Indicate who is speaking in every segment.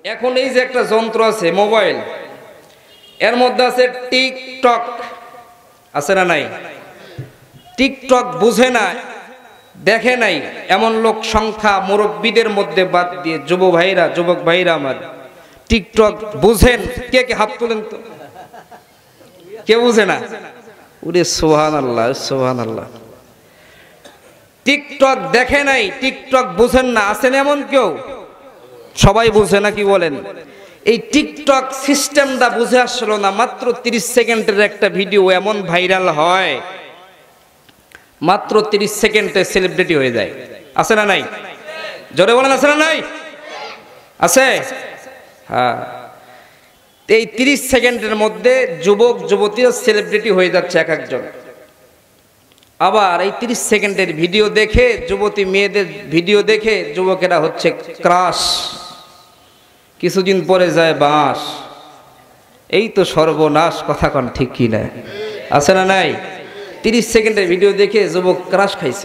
Speaker 1: এখন এই যে একটা যন্ত্র আছে মোবাইল, এর মধ্যে আছে টিকটক, আছে না নাই? টিকটক বুঝে না, দেখে নাই এমন লোক সংখ্যা মুরব্বীদের মধ্যে বাদ দিয়ে যুবক ভাইরা আমার টিকটক বুঝেন? কে কে হাত তোলেন তো। কে বুঝে না? ওরে সুবহানাল্লাহ, সুবহানাল্লাহ। টিকটক দেখে নাই, টিকটক বুঝেন না, আছেন এমন কেউ? সবাই বুঝে না, কি বলেন? এই টিকটক সিস্টেমটা বুঝে আসলো না। মাত্র 30 সেকেন্ডের একটা ভিডিও এমন ভাইরাল হয়, মাত্র 30 সেকেন্ডে সেলিব্রিটি হয়ে যায়। আছে না নাই? জোরে বলেন, আছে না নাই? আছে। হ্যাঁ, এই 30 সেকেন্ডের মধ্যে যুবক যুবতীরা সেলিব্রিটি হয়ে যাচ্ছে এক একজন। আবার এই 30 সেকেন্ডের ভিডিও দেখে যুবতী মেয়েদের ভিডিও দেখে যুবকেরা হচ্ছে ক্রাশ, কিছুদিন পরে যায় বাঁশ। এই তো সর্বনাশ, কথা কন ঠিক কি না? আছে না নাই? 30 সেকেন্ডের ভিডিও দেখে যুবক ক্রাশ খাইছে।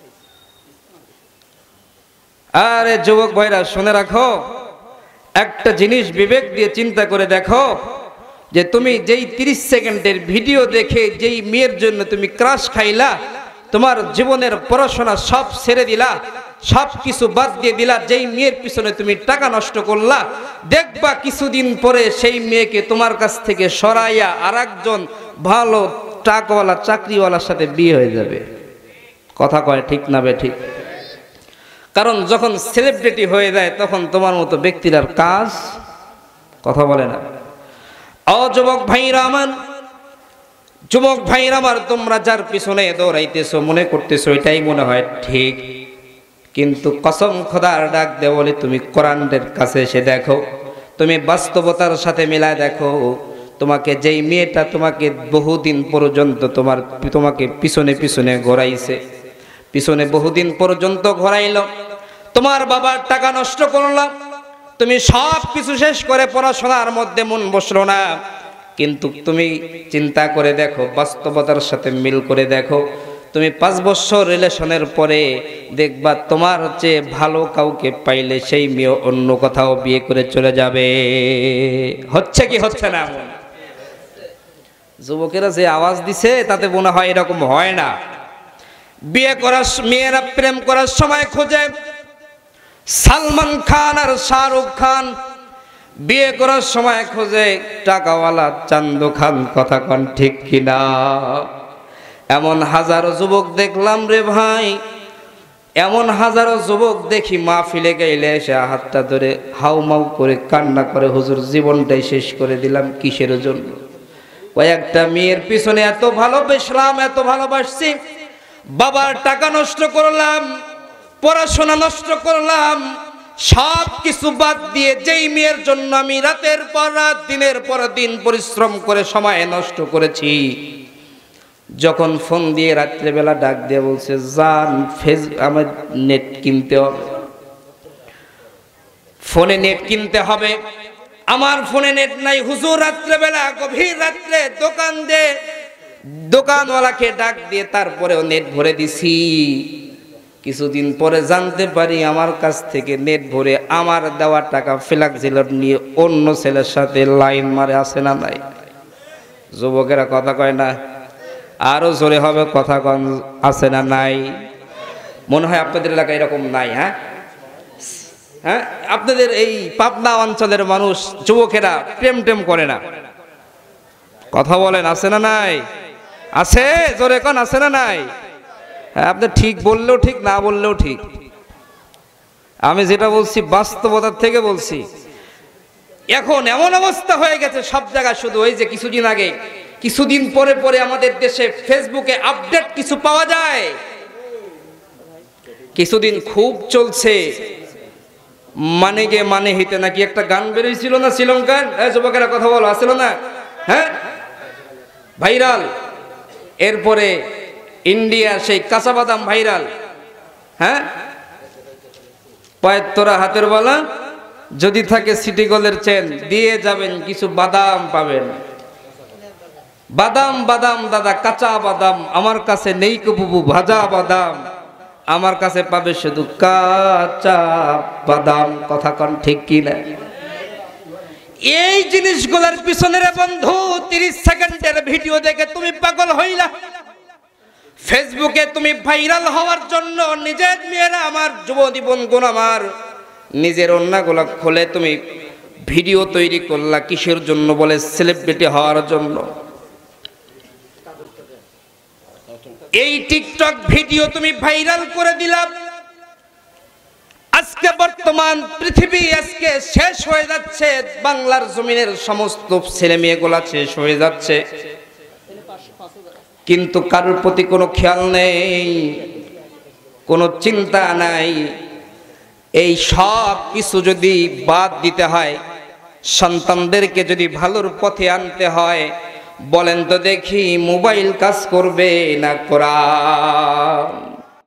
Speaker 1: আরে যুবক ভাইরা শুনে রাখো, একটা জিনিস বিবেক দিয়ে চিন্তা করে দেখো, যে তুমি যেই 30 সেকেন্ডের ভিডিও দেখে যেই মেয়ের জন্য তুমি ক্রাশ খাইলা, তোমার জীবনের পড়াশোনা সব ছেড়ে দিলা, সব কিছু বাদ দিয়ে দিলা, যেই মেয়ের পিছনে তুমি টাকা নষ্ট করলা, দেখবা কিছুদিন পরে সেই মেয়েকে তোমার কাছ থেকে সরাইয়া আরেকজন ভালো টাকাওয়ালা চাকরিওয়ালার সাথে বিয়ে হয়ে যাবে। কথা কয় ঠিক না বে ঠিক? কারণ যখন সেলিব্রিটি হয়ে যায় তখন তোমার মতো ব্যক্তির আর কাজ, কথা বলে না। ও যুবক ভাইরা আমার, যুবক ভাইরা আমার, তোমরা যার পিছনে দৌড়াইতেছো মনে করতেছো এটাই মনে হয় ঠিক, কিন্তু কসম খোদার ডাক দে বলে তুমি কোরআনের কাছে এসে দেখো, তুমি বাস্তবতার সাথে মিলায় দেখো, তোমাকে যেই মেয়েটা তোমাকে বহুদিন পর্যন্ত তোমাকে পিছনে পিছনে ঘোরাইছে, পিছনে বহুদিন পর্যন্ত ঘোরাইলো, তোমার বাবার টাকা নষ্ট করলাম, তুমি সব কিছু শেষ করে পড়াশোনার মধ্যে মন বসলো না, কিন্তু তুমি চিন্তা করে দেখো, বাস্তবতার সাথে মিল করে দেখো, তুমি 5 বছর রিলেশনের পরে দেখবা তোমার চেয়ে ভালো কাউকে পাইলে সেই মেয়ে অন্য কোথাও বিয়ে করে চলে যাবে। হচ্ছে কি হচ্ছে না? যুবকেরা যে আওয়াজ দিছে তাতে মনে হয় এরকম হয় না। বিয়ে করার মেয়েরা প্রেম করার সময় খোঁজে সালমান খান আর শাহরুখ খান, বিয়ে করার সময় খোঁজে টাকাওয়ালা চান্দু খান। কথা কন ঠিক কিনা? এমন হাজারো যুবক দেখলাম রে ভাই, এমন হাজারো যুবক দেখি মাহফিলে গেলে এসে হাতটা ধরে হাউমাউ করে কান্না করে, হুজুর জীবনটাই শেষ করে দিলাম কিসের জন্য? কয়েকটা মেয়ের পিছনে এত ভালোবাসলাম, এত ভালোবাসছি, বাবার টাকা নষ্ট করলাম, পড়াশোনা নষ্ট করলাম, সব কিছু বাদ দিয়ে যেই মেয়ের জন্য আমি রাতের পর রাত দিনের পর দিন পরিশ্রম করে সময় নষ্ট করেছি, যখন ফোন দিয়ে রাত্রেবেলা ডাক দিয়ে বলছে জান আমার নেট কিনতে হবে, ফোনে নেট কিনতে হবে, আমার ফোনে নেট নাই হুজুর, রাত্রেবেলা গভীর রাত্রে দোকানওয়ালাকে ডাক দিয়ে তারপরেও নেট ভরে দিছি। কিছুদিন পরে জানতে পারি আমার কাছ থেকে নেট ভরে আমার দেওয়া টাকা ফ্ল্যাক্সিলোড নিয়ে অন্য ছেলের সাথে লাইন মারে। আছে না নাই? যুবকেরা কথা কয় না? আরো জোরে হবে কথা কন, আছে না নাই? মনে হয় আপনাদের এলাকায় এরকম নাই? হ্যাঁ হ্যাঁ, আপনাদের এই পাবনা অঞ্চলের মানুষ যুবকেরা প্রেম টেম করে না। কথা বলেন, আছে না নাই? আছে, জোরে কন, আছে না নাই? হ্যাঁ, আপনি ঠিক বললেও ঠিক, না বললেও ঠিক। আমি যেটা বলছি বাস্তবতার থেকে বলছি। এখন এমন অবস্থা হয়ে গেছে সব জায়গায়, শুধু ওই যে কিছুদিন আগে, কিছুদিন পরে পরে আমাদের দেশে ফেসবুকে আপডেট কিছু পাওয়া যায়। কিছুদিন খুব চলছে মানে গে মানে হিতে নাকি একটা গান বেরিয়েছিল না শ্রীলঙ্কার? যুবকেরা কথা বলো, আসলো না? হ্যাঁ, ভাইরাল। এরপরে ইন্ডিয়ার সেই কাঁচা বাদাম ভাইরাল। হ্যাঁ, পায়ের তোরা হাতের বালা, যদি থাকে সিটি গোল্ডের চেন দিয়ে যাবেন, কিছু বাদাম পাবেন। বাদাম বাদাম দাদা, কাঁচা বাদাম আমার কাছে নেই কবু, ভাজা বাদাম আমার কাছে পাবে শুধু কাঁচা বাদাম। কথা কন ঠিক কি না? এই জিনিসগুলোর পিছনে রে বন্ধু 30 সেকেন্ডের ভিডিও দেখে তুমি পাগল হইলা। ফেসবুকে তুমি ভাইরাল হওয়ার জন্য নিজের মেয়েরা আমার যুবতী বন্ধুগণ আমার নিজের অন্যগুলো খুলে তুমি ভিডিও তৈরি করলা কিসের জন্য? বলে সেলিব্রিটি হওয়ার জন্য। এই টিকটক ভিডিও তুমি ভাইরাল করে দিলা। আজকে বর্তমান পৃথিবী আজকে শেষ হয়ে যাচ্ছে, বাংলার জমিনের সমস্ত ছেলে মেয়েগুলা শেষ হয়ে যাচ্ছে, কিন্তু কারোর প্রতি কোনো খেয়াল নেই, কোনো চিন্তা নাই। এই সব কিছু যদি বাদ দিতে হয়, সন্তানদেরকে যদি ভালোর পথে আনতে হয়, বলেন তো দেখি মোবাইল কাজ করবে না কোরআন?